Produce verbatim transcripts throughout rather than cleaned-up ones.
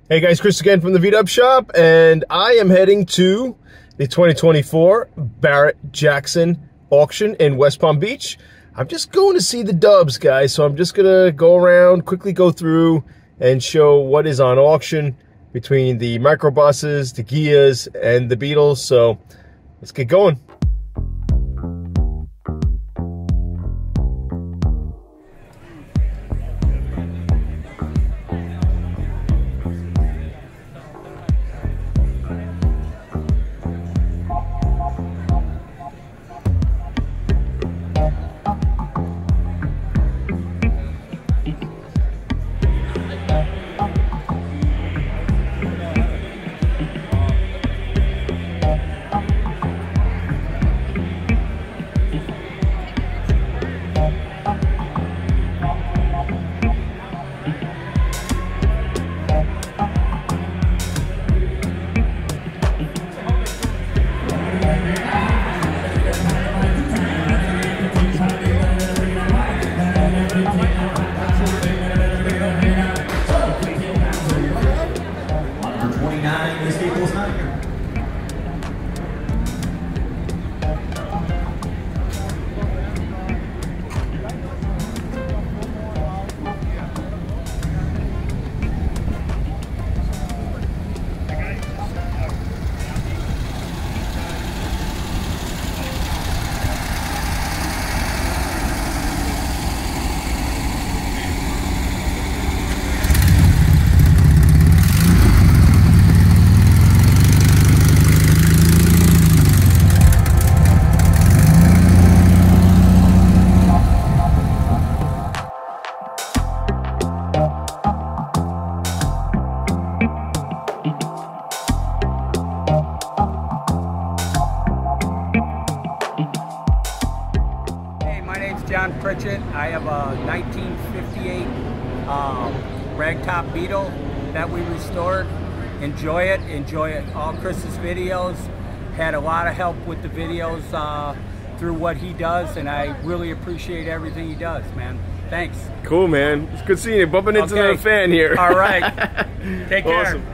Hey guys, Chris again from the V-Dub Shop, and I am heading to the twenty twenty-four Barrett-Jackson auction in West Palm Beach. I'm just going to see the dubs, guys, so I'm just gonna go around, quickly go through and show what is on auction between the microbuses, the Ghias, and the Beetles. So let's get going. John Pritchett. I have a nineteen fifty-eight um, ragtop Beetle that we restored. Enjoy it. Enjoy it. All Chris's videos. Had a lot of help with the videos uh, through what he does, and I really appreciate everything he does, man. Thanks. Cool, man. It's good seeing you. Bumping into Okay. the fan here. All right. Take care. Awesome.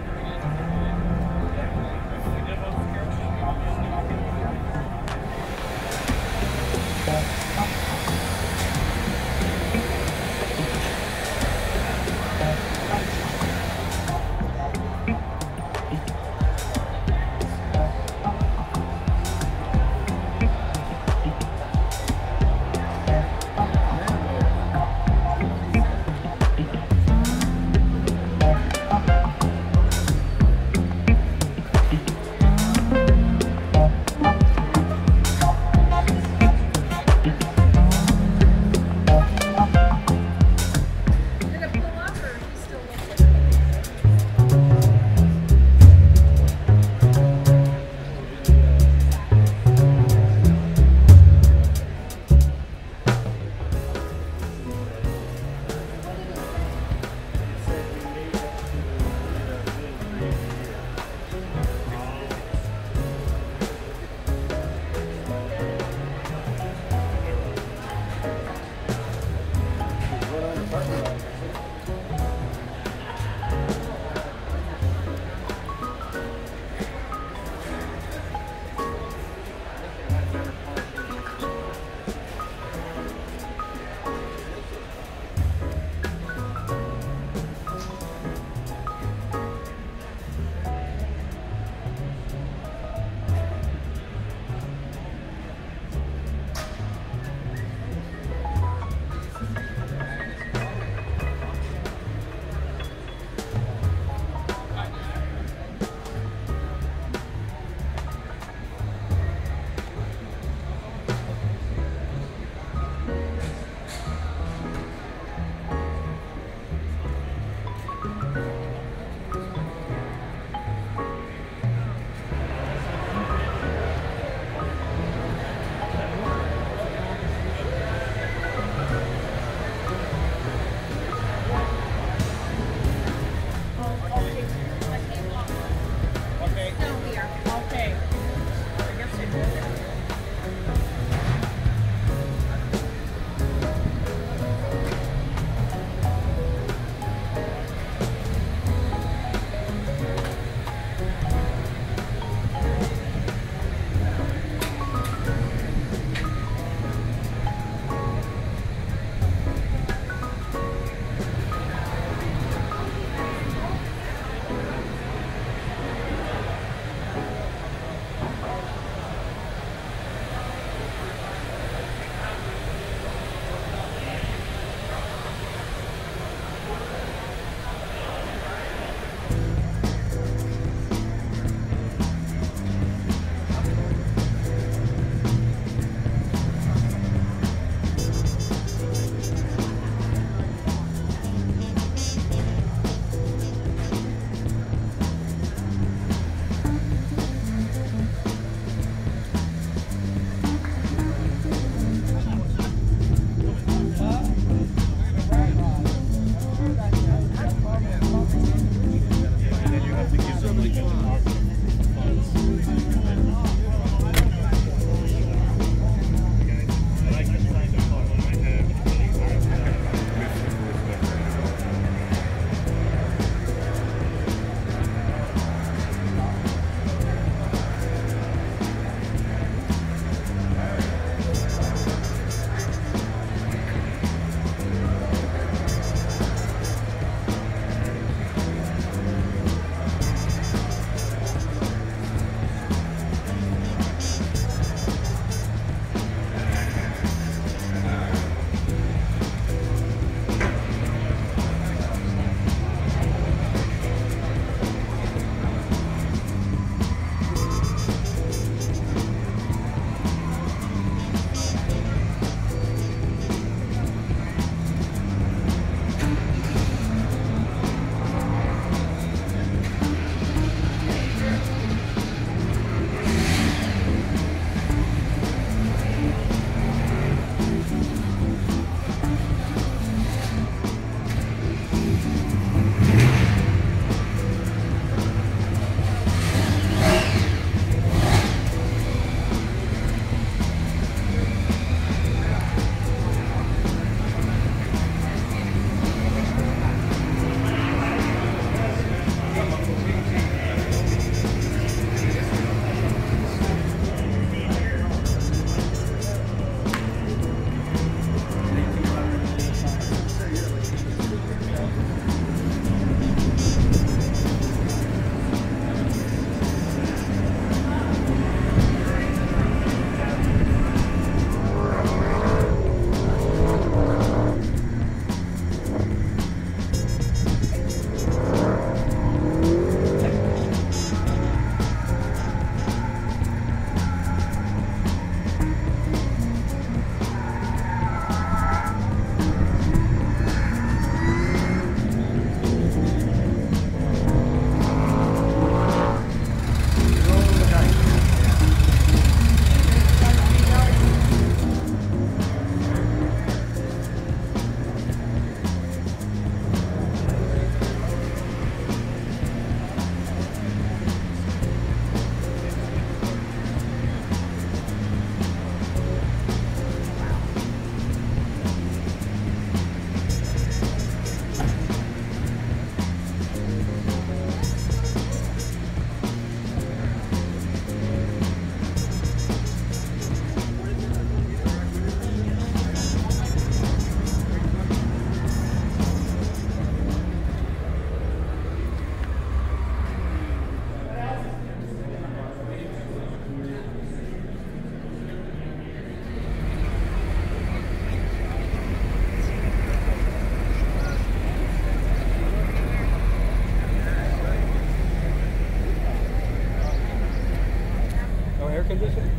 condition?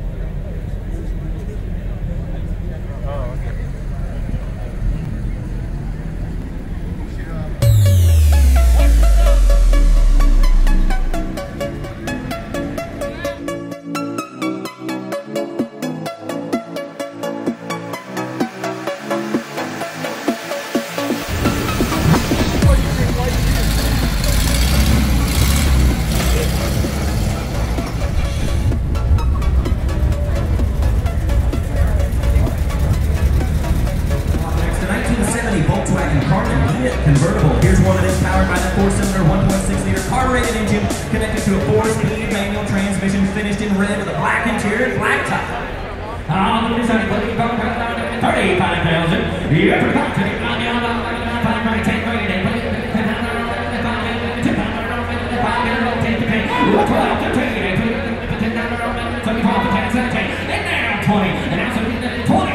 Oh, okay. Convertible. Here's one of these powered by the four-cylinder one point six liter carbureted engine connected to a four-speed manual transmission finished in red with a black interior and black top. On the side, thirty-five thousand. twenty. And now twenty.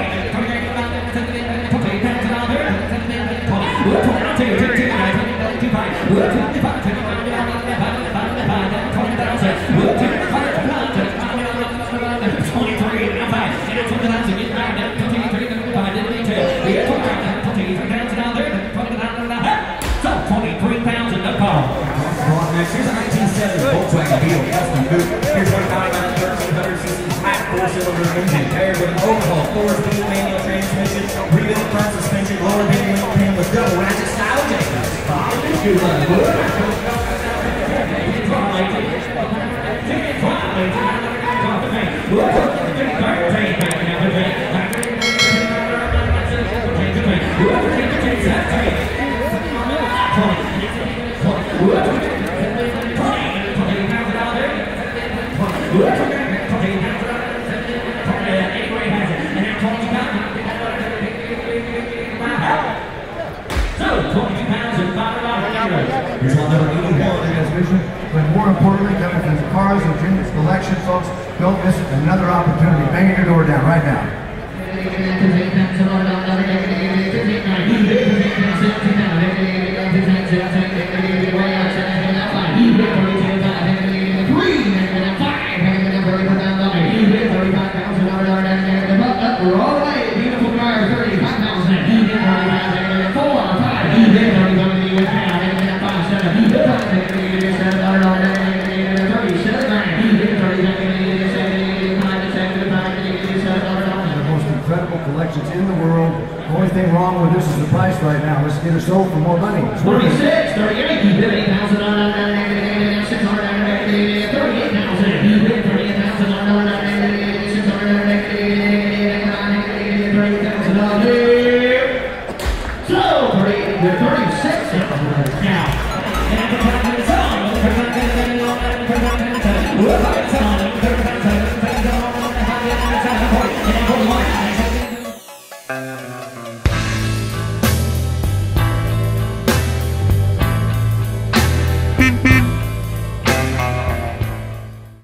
Here's a nineteen seventy Volkswagen Beetle custom coupe. Here's one powered by the thirteen hundred c c flat four-cylinder engine paired with an overhaul four-speed manual transmission, rebuilt front suspension, lower beam link pin with double ratchet style Jacobs. Good luck. Here's one number eighty-one. But more importantly, coming from the Cars and Dreams Collection, folks, don't miss another opportunity. Banging your door down right now. We're all right. Beautiful car, thirty-five thousand. Four, five, incredible collections in the world. The only thing wrong with this is the price right now. Let's get it sold for more money. twenty-six, thirty-eight, thirty-eight thousand, six hundred thirty-eight thousand, thirty-eight thousand, six hundred thirty thousand. So, thirty-six now.